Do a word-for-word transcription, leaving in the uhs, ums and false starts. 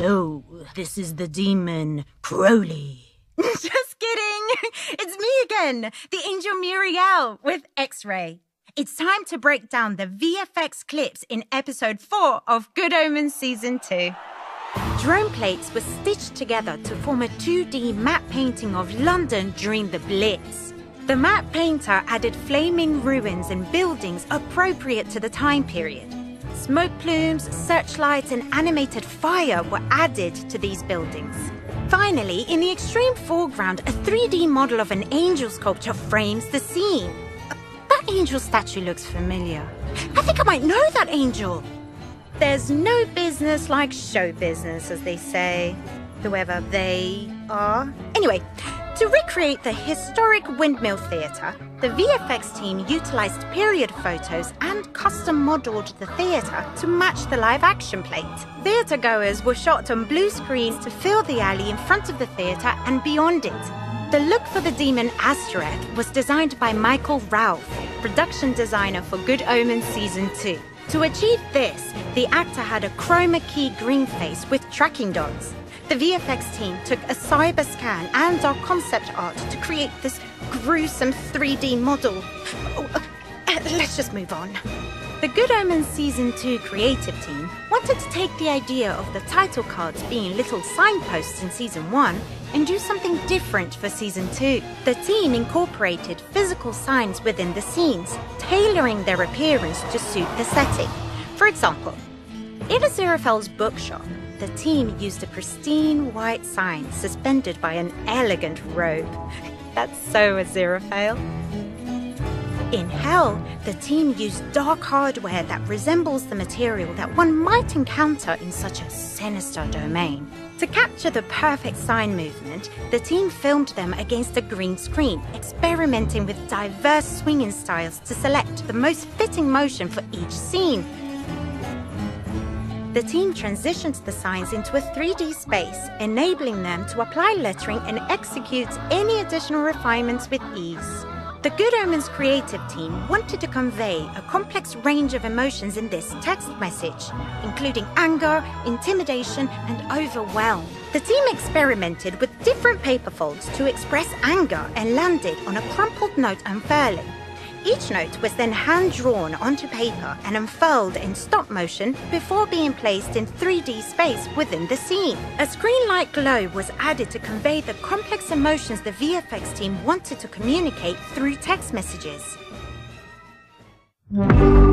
Hello, this is the demon, Crowley. Just kidding! It's me again, the angel Muriel with X-Ray. It's time to break down the V F X clips in episode four of Good Omens Season two. Drone plates were stitched together to form a two D matte painting of London during the Blitz. The matte painter added flaming ruins and buildings appropriate to the time period. Smoke plumes, searchlights, and animated fire were added to these buildings. Finally, in the extreme foreground, a three D model of an angel sculpture frames the scene. That angel statue looks familiar. I think I might know that angel. There's no business like show business, as they say. Whoever they are. Anyway, to recreate the historic Windmill Theatre, the V F X team utilised period photos and custom-modelled the theatre to match the live-action plate. Theatre-goers were shot on blue screens to fill the alley in front of the theatre and beyond it. The look for the demon Aztoreth was designed by Michael Ralph, production designer for Good Omens Season two. To achieve this, the actor had a chroma key green face with tracking dots. The V F X team took a cyber scan and our concept art to create this gruesome three D model. Oh, uh, let's just move on. The Good Omens Season two creative team wanted to take the idea of the title cards being little signposts in Season one and do something different for Season two. The team incorporated physical signs within the scenes, tailoring their appearance to suit the setting. For example, in Aziraphale's bookshop, the team used a pristine white sign suspended by an elegant robe. That's so Aziraphale. In Hell, the team used dark hardware that resembles the material that one might encounter in such a sinister domain. To capture the perfect sign movement, the team filmed them against a green screen, experimenting with diverse swinging styles to select the most fitting motion for each scene. The team transitioned the signs into a three D space, enabling them to apply lettering and execute any additional refinements with ease. The Good Omens creative team wanted to convey a complex range of emotions in this text message, including anger, intimidation, and overwhelm. The team experimented with different paper folds to express anger and landed on a crumpled note unfurling. Each note was then hand-drawn onto paper and unfurled in stop motion before being placed in three D space within the scene. A screen-like glow was added to convey the complex emotions the V F X team wanted to communicate through text messages.